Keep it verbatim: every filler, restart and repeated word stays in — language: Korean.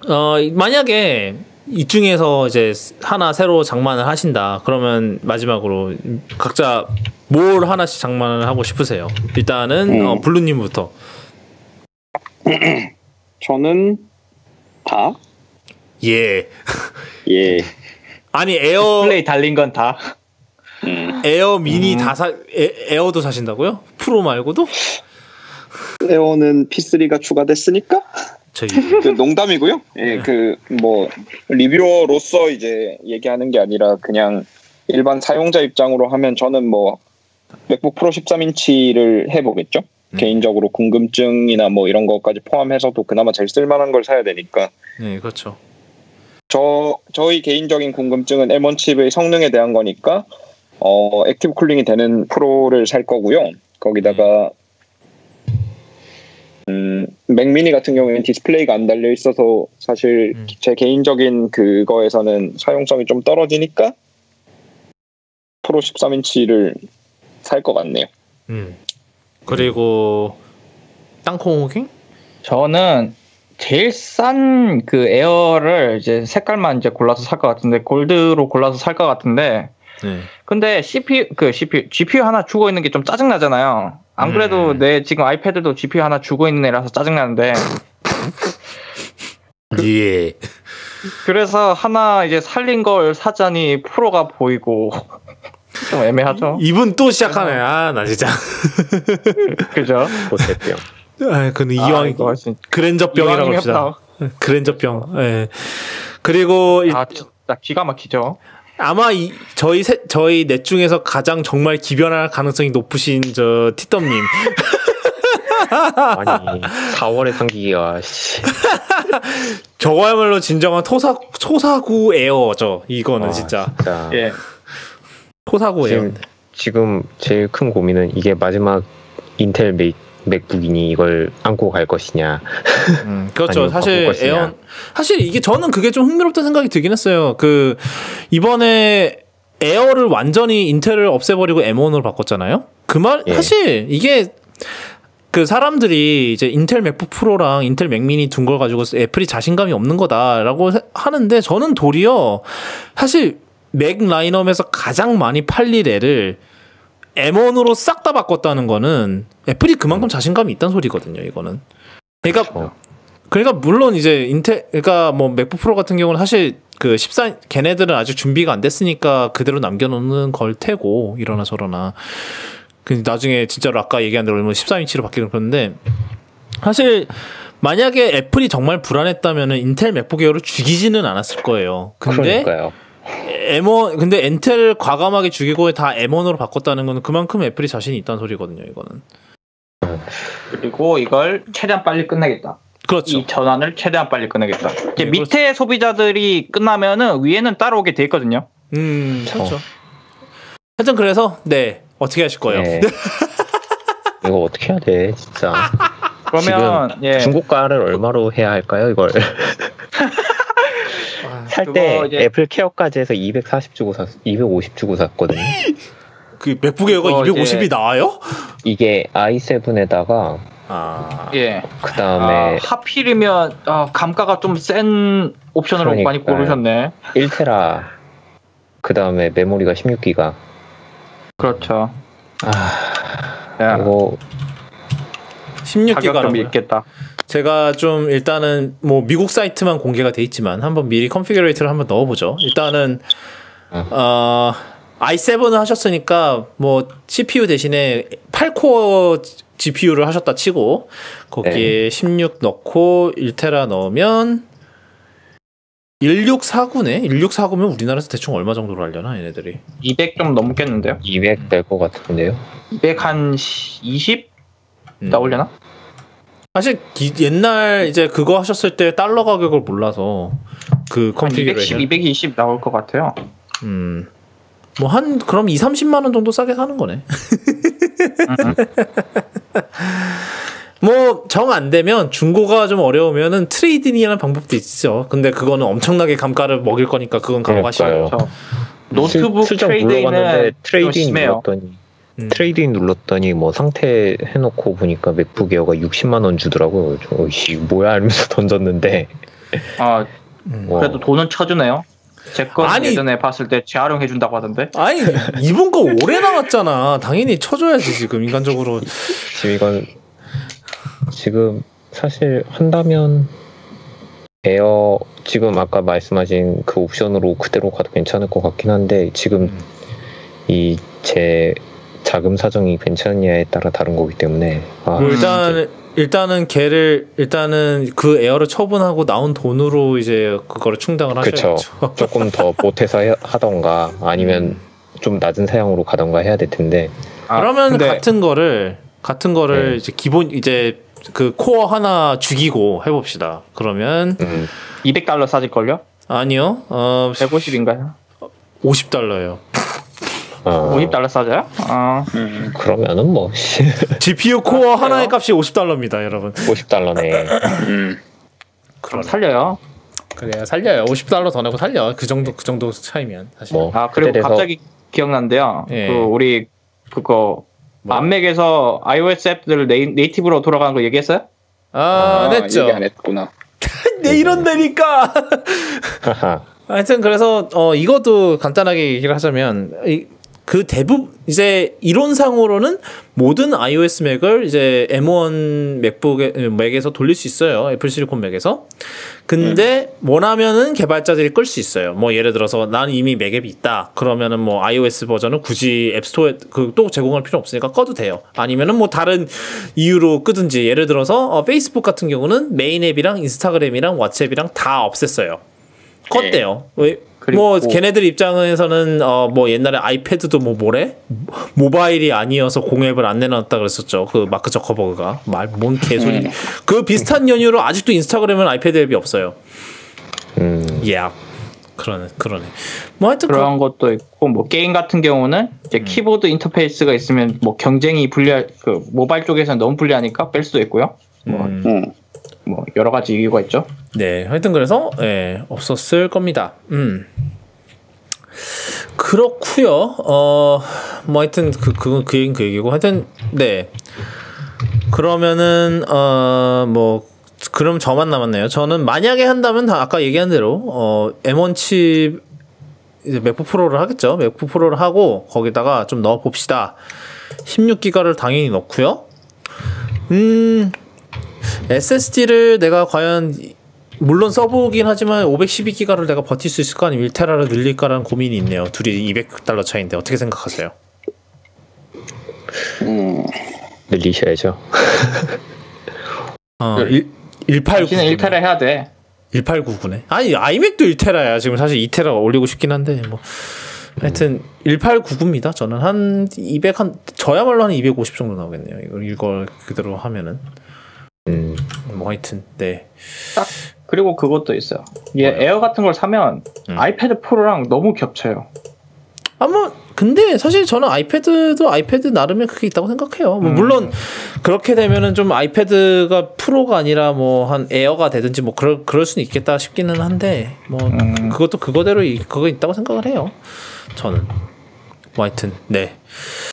어, 만약에 이 중에서 이제 하나 새로 장만을 하신다. 그러면 마지막으로 각자 뭘 하나씩 장만을 하고 싶으세요? 일단은 음. 어, 블루님부터. 저는 다. 예. 예. 아니 에어 디스플레이 달린 건 다. 음. 에어 미니 음. 다 사, 에, 에어도 사신다고요? 프로 말고도? 에어는 피쓰리가 추가됐으니까? 저희 그 농담이고요. 예, 그 뭐 리뷰어로서 이제 얘기하는 게 아니라 그냥 일반 사용자 입장으로 하면 저는 뭐 맥북 프로 십삼 인치를 해보겠죠. 음. 개인적으로 궁금증이나 뭐 이런 것까지 포함해서도 그나마 제일 쓸만한 걸 사야 되니까. 네, 그렇죠. 저 저희 개인적인 궁금증은 엠 원 칩의 성능에 대한 거니까 어 액티브 쿨링이 되는 프로를 살 거고요. 거기다가 음, 맥미니 같은 경우에는 디스플레이가 안 달려 있어서 사실 음. 제 개인적인 그거에서는 사용성이 좀 떨어지니까 프로 십삼 인치를 살 것 같네요. 음. 그리고 땅콩 호킹? 저는 제일 싼 그 에어를 이제 색깔만 이제 골라서 살 것 같은데 골드로 골라서 살 것 같은데. 네. 근데 씨피유 그 씨피유 지피유 하나 주고 있는 게 좀 짜증 나잖아요. 안 그래도 음. 내 지금 아이패드도 지피유 하나 주고 있는 애라서 짜증 나는데. 그, 예. 그래서 하나 이제 살린 걸 사자니 프로가 보이고 좀 애매하죠. 이분 또 시작하네. 아, 나 진짜. 그죠? 못했대요. 아, 근데 이왕 아, 그랜저병이라고 합시다. 그랜저병. 예. 네. 그리고 아, 진짜 기가 막히죠. 아마 이, 저희 세, 저희 넷 중에서 가장 정말 기변할 가능성이 높으신 저 티덤님. 아니 사월에 상기가 저거야말로 진정한 토사 토사구 에어죠. 이거는 아, 진짜. 진짜. 예. 토사구 에어. 지금 제일 큰 고민은 이게 마지막 인텔 맥 맥북이니 이걸 안고 갈 것이냐. 음, 그렇죠. 사실 에어 사실 이게 저는 그게 좀 흥미롭다는 생각이 들긴 했어요. 그 이번에 에어를 완전히 인텔을 없애버리고 엠 원으로 바꿨잖아요. 그 말 예. 사실 이게 그 사람들이 이제 인텔 맥북 프로랑 인텔 맥미니 둔 걸 가지고 애플이 자신감이 없는 거다라고 하는데 저는 도리어 사실 맥 라인업에서 가장 많이 팔릴 애를 엠 원으로 싹 다 바꿨다는 거는 애플이 그만큼 자신감이 있다는 소리거든요, 이거는. 그러니까, 그렇죠. 그러니까 물론 이제 인텔, 그러니까 뭐 맥북 프로 같은 경우는 사실 그 십사, 걔네들은 아직 준비가 안 됐으니까 그대로 남겨놓는 걸 테고, 이러나 저러나. 그 나중에 진짜로 아까 얘기한 대로 십삼 인치로 바뀌는 그런데 사실 만약에 애플이 정말 불안했다면은 인텔 맥북 에어를 죽이지는 않았을 거예요. 근데 그러니까요. 엠 원 근데 인텔 과감하게 죽이고 다 엠 원으로 바꿨다는 거는 그만큼 애플이 자신이 있다는 소리거든요, 이거는. 그리고 이걸 최대한 빨리 끝내겠다. 그렇죠. 이 전환을 최대한 빨리 끝내겠다. 이제 네, 밑에 그렇죠. 소비자들이 끝나면은 위에는 따라오게 돼 있거든요. 음, 그렇죠. 하여튼 그래서 네 어떻게 하실 거예요? 네. 이거 어떻게 해야 돼, 진짜. 그러면 예. 중고가를 얼마로 해야 할까요, 이걸? 살 때 애플 케어까지 해서 이백사십 주고 샀, 이백오십 주고 샀거든요. 그 맥북 에어가 이백오십이 나와요? 이게 아이 세븐에다가 아, 예. 그 다음에 아, 하필이면 아, 감가가 좀 센 옵션으로 그러니까 많이 고르셨네. 일 테라 그 다음에 메모리가 십육 기가. 그렇죠. 아, 이거 십육 기가라고요? 있겠다. 제가 좀 일단은 뭐 미국 사이트만 공개가 돼 있지만 한번 미리 컨피규레이터를 한번 넣어보죠. 일단은 어, 어 아이 세븐을 하셨으니까 뭐 씨피유 대신에 팔 코어 지피유를 하셨다 치고 거기에 네. 십육 넣고 일 테라 넣으면 일육사구네? 일육사구면 우리나라에서 대충 얼마 정도로 하려나 얘네들이? 이백 좀 넘겠는데요? 이백 될 것 같은데요? 이백 한 이십? 음. 나오려나? 사실 기, 옛날 이제 그거 하셨을 때 달러 가격을 몰라서 그 컨피규레이션 이백십, 이백이십 나올 것 같아요. 음. 뭐 한 그럼 이삼십만 원 정도 싸게 사는 거네. 뭐 정 안 되면 중고가 좀 어려우면은 트레이딩이라는 방법도 있죠. 근데 그거는 엄청나게 감가를 먹일 거니까 그건 감가하시고요. 노트북 트레이딩은 트레이딩 눌렀더니 음. 트레이딩 눌렀더니 뭐 상태 해놓고 보니까 맥북 에어가 육십만 원 주더라고요. 어이씨 뭐야 하면서 던졌는데 아 음. 그래도 돈은 쳐주네요. 제 거 예전에 봤을 때 재활용해 준다고 하던데. 아니 이번 거 오래 나왔잖아. 당연히 쳐줘야지 지금 인간적으로. 지금 이건 지금 사실 한다면 에어 지금 아까 말씀하신 그 옵션으로 그대로 가도 괜찮을 것 같긴 한데 지금 음. 이 제 자금 사정이 괜찮냐에 따라 다른 거기 때문에 아, 뭐 일단 일단은 걔를 일단은 그 에어를 처분하고 나온 돈으로 이제 그거를 충당을 하셔야죠. 그렇죠. 조금 더 보태서 해, 하던가 아니면 음. 좀 낮은 사양으로 가던가 해야 될 텐데. 아, 그러면 근데... 같은 거를 같은 거를 네. 이제 기본 이제 그 코어 하나 죽이고 해봅시다. 그러면 음. 이백 달러 싸질 걸요? 아니요. 어, 백오십인가요? 오십 달러예요. 어. 오십 달러 싸져요? 어. 음, 그러면은 뭐 지피유 코어 아, 하나의 값이 오십 달러입니다, 여러분. 오십 달러네. 음. 그럼 살려요. 그래요, 살려요. 오십 달러 더 내고 살려. 그 정도 그 정도 차이면 사실. 뭐, 아 그리고 그때에서... 갑자기 기억난데요. 예. 그 우리 그거 뭐? 안맥에서 iOS 앱들 네이, 네이티브로 돌아가는 거 얘기했어요? 아, 아 냈죠. 얘기 안 했구나. 내 이런다니까. 하여튼 그래서 어 이것도 간단하게 얘기를 하자면 이, 그 대부분 이제 이론상으로는 모든 iOS 맥을 이제 엠 원 맥북에 맥에서 돌릴 수 있어요. 애플 실리콘 맥에서. 근데 음. 원하면은 개발자들이 끌 수 있어요. 뭐 예를 들어서 난 이미 맥앱이 있다. 그러면은 뭐 iOS 버전은 굳이 앱스토어에 그 또 제공할 필요 없으니까 꺼도 돼요. 아니면은 뭐 다른 이유로 끄든지 예를 들어서 어, 페이스북 같은 경우는 메인 앱이랑 인스타그램이랑 왓츠앱이랑 다 없앴어요. 껐대요. 왜? 뭐 걔네들 입장에서는 어 뭐 옛날에 아이패드도 뭐 뭐래 모바일이 아니어서 공앱을 안 내놨다 그랬었죠. 그 마크 저커버그가 말 뭔 개소리. 음. 그 비슷한 연유로 아직도 인스타그램은 아이패드 앱이 없어요. 음. 예. Yeah. 그러네, 그러네. 뭐 하여튼 그런 그... 것도 있고 뭐 게임 같은 경우는 이제 음. 키보드 인터페이스가 있으면 뭐 경쟁이 불리할 그 모바일 쪽에서는 너무 불리하니까 뺄 수도 있고요. 뭐, 음. 뭐 여러 가지 이유가 있죠. 네, 하여튼 그래서 예, 없었을 겁니다. 음. 그렇고요. 어, 뭐 하여튼 그 그건 그 얘기는 그 얘기고 하여튼 네. 그러면은 어, 뭐 그럼 저만 남았네요. 저는 만약에 한다면 아까 얘기한 대로 어, 엠 원 칩 이제 맥북 프로를 하겠죠. 맥북 프로를 하고 거기다가 좀 넣어 봅시다. 십육 기가를 당연히 넣고요. 음. 에스에스디를 내가 과연 물론 써보긴 하지만 오백십이 기가를 내가 버틸 수 있을까 아니면 일 테라를 늘릴까라는 고민이 있네요. 둘이 이백 달러 차이인데 어떻게 생각하세요? 음, 늘리셔야죠. 어, 천팔백구십 일 테라 해야 돼. 천팔백구십구네. 아니 아이맥도 일 테라야. 지금 사실 이 테라 올리고 싶긴 한데 뭐 하여튼 음. 천팔백구십구입니다. 저는 한 이백 한 저야말로 한 이백오십 정도 나오겠네요. 이걸 이걸 그대로 하면은. 음. 뭐 하여튼 네. 딱 그리고 그것도 있어요. 얘 뭐요? 에어 같은 걸 사면 음. 아이패드 프로랑 너무 겹쳐요. 아 뭐 근데 사실 저는 아이패드도 아이패드 나름의 그게 있다고 생각해요. 뭐 음. 물론 그렇게 되면은 좀 아이패드가 프로가 아니라 뭐 한 에어가 되든지 뭐 그럴 그럴 수는 있겠다 싶기는 한데 뭐 음. 그것도 그거대로 그거 있다고 생각을 해요. 저는 뭐 하여튼 네.